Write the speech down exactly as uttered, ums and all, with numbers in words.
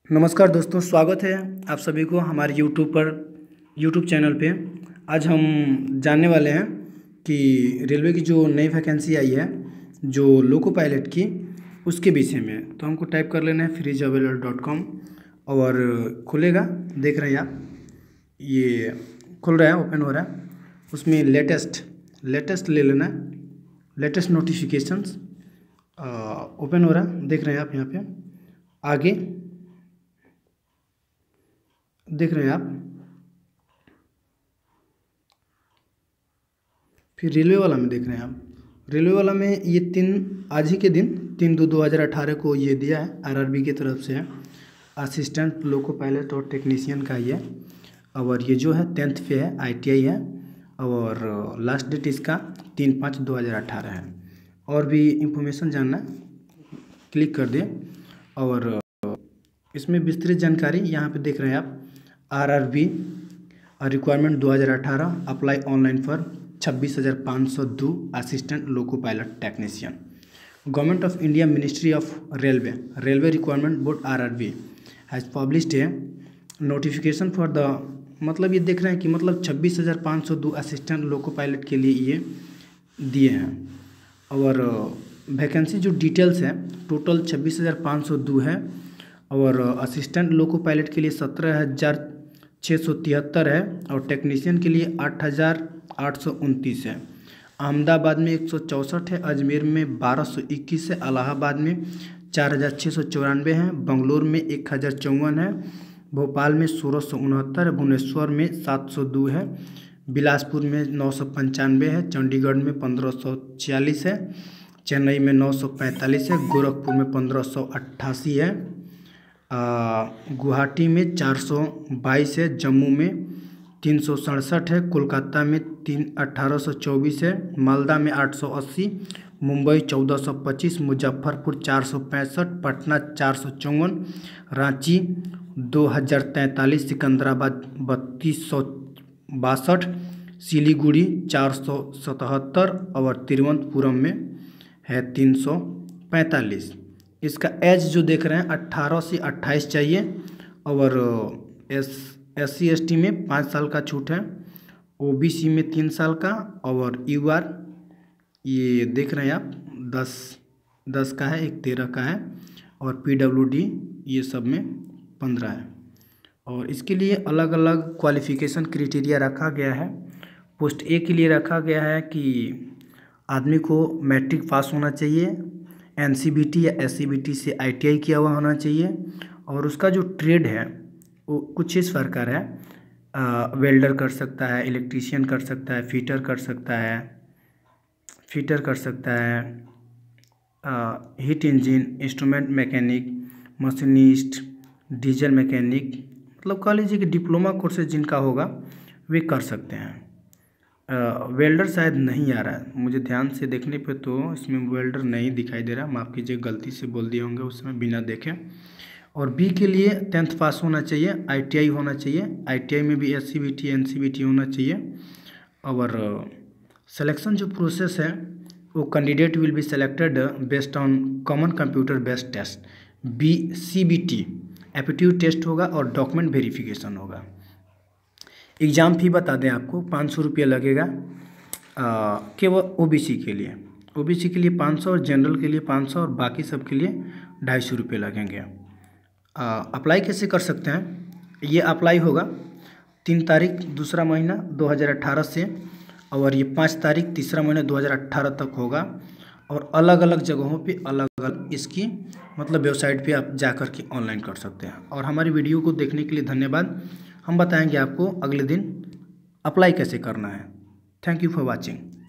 नमस्कार दोस्तों, स्वागत है आप सभी को हमारे यूट्यूब पर यूट्यूब चैनल पे। आज हम जानने वाले हैं कि रेलवे की जो नई वैकेंसी आई है जो लोको पायलट की, उसके विषय में। तो हमको टाइप कर लेना है free job alert dot com और खुलेगा। देख रहे हैं आप, ये खुल रहा है, ओपन हो रहा है। उसमें लेटेस्ट लेटेस्ट ले लेना है, लेटेस्ट नोटिफिकेशंस ओपन हो रहा है। देख रहे हैं आप, यहाँ पे आगे देख रहे हैं आप। फिर रेलवे वाला में देख रहे हैं आप। रेलवे वाला में ये तीन आज ही के दिन तीन दो दो हज़ार अठारह को ये दिया है, आरआरबी की तरफ से है। असिस्टेंट लोको पायलट और टेक्नीशियन का ये, और ये जो है टेंथ पे है, आईटीआई है, और लास्ट डेट इसका तीन पाँच दो हज़ार अठारह है। और भी इंफॉर्मेशन जानना क्लिक कर दें। और इसमें विस्तृत जानकारी यहाँ पे देख रहे हैं आप। आरआरबी रिक्वायरमेंट दो हज़ार अठारह, अप्लाई ऑनलाइन फॉर छब्बीस हज़ार पाँच सौ दो assistant loco pilot technician. Government of India ministry of railway railway requirement board RRB has published a notification for the, मतलब ये देख रहे हैं कि मतलब छब्बीस हज़ार पाँच सौ दो असिस्टेंट लोको पायलट के लिए ये दिए हैं। और वैकेंसी जो डिटेल्स है, टोटल छब्बीस हज़ार पाँच सौ दो है। और असिस्टेंट लोको पायलट के लिए सत्रह हज़ार छः सौ तिहत्तर है, और टेक्नीशियन के लिए आठ हज़ार आठ सौ उनतीस है। अहमदाबाद में एक सौ चौंसठ है, अजमेर में बारह सौ इक्कीस है, इलाहाबाद में चार हज़ार छः सौ चौरानवे है, बंगलोर में एक हज़ार चौवन है, भोपाल में सोलह सौ उनहत्तर है, भुवनेश्वर में सात सौ दो है, बिलासपुर में नौ सौ पंचानवे है, चंडीगढ़ में पंद्रह सौ छियालीस है, चेन्नई में नौ सौ पैंतालीस है, गोरखपुर में पंद्रह सौ अट्ठासी है, गुवाहाटी में चार सौ बाईस है, जम्मू में तीन सौ सड़सठ है, कोलकाता में तीन अट्ठारह सौ चौबीस है, मालदा में आठ सौ अस्सी, मुंबई चौदह सौ पच्चीस, मुजफ्फरपुर चार सौ पैंसठ, पटना चार सौ चौवन, रांची दो हज़ार तैंतालीस, सिकंदराबाद बत्तीस सौ बासठ, सिलीगुड़ी चार सौ सतहत्तर, और तिरुवनंतपुरम में है तीन सौ पैंतालीस। इसका एज जो देख रहे हैं अट्ठारह से अट्ठाईस चाहिए। और S S C S T में पाँच साल का छूट है, ओबीसी में तीन साल का, और यूआर ये देख रहे हैं आप दस दस का है, एक तेरह का है, और पीडब्ल्यूडी ये सब में पंद्रह है। और इसके लिए अलग अलग क्वालिफिकेशन क्राइटेरिया रखा गया है। पोस्ट ए के लिए रखा गया है कि आदमी को मैट्रिक पास होना चाहिए, एनसीबीटी या एससीबीटी से आईटीआई किया हुआ होना चाहिए, और उसका जो ट्रेड है वो कुछ इस प्रकार है। वेल्डर कर सकता है, इलेक्ट्रीशियन कर सकता है, फिटर कर सकता है फिटर कर सकता है heat engine, instrument mechanic, machinist, diesel mechanic, मतलब कह लीजिए कि डिप्लोमा कोर्सेज जिनका होगा वे कर सकते हैं। वेल्डर शायद नहीं आ रहा है, मुझे ध्यान से देखने पे तो इसमें वेल्डर नहीं दिखाई दे रहा, माफ़ कीजिए गलती से बोल दिए होंगे उस समय बिना देखे। और बी के लिए टेंथ पास होना चाहिए, आईटीआई होना चाहिए, आईटीआई में भी एससीबीटी एनसीबीटी होना चाहिए। और सिलेक्शन जो प्रोसेस है वो candidate will be selected based on common computer based test, B CBT aptitude test होगा, और डॉक्यूमेंट वेरिफिकेशन होगा। एग्ज़ाम फी बता दें आपको, पाँच सौ रुपये लगेगा केवल ओबीसी के लिए। ओबीसी के लिए पाँच सौ, और जनरल के लिए पाँच सौ, और बाकी सब के लिए ढाई सौ रुपये लगेंगे। अप्लाई कैसे कर सकते हैं? ये अप्लाई होगा तीन तारीख दूसरा महीना दो हज़ार अठारह से, और ये पाँच तारीख तीसरा महीना दो हज़ार अठारह तक होगा। और अलग अलग जगहों पे अलग अलग इसकी मतलब वेबसाइट पे आप जा कर के ऑनलाइन कर सकते हैं। और हमारी वीडियो को देखने के लिए धन्यवाद। हम बताएंगे आपको अगले दिन अप्लाई कैसे करना है। Thank you for watching.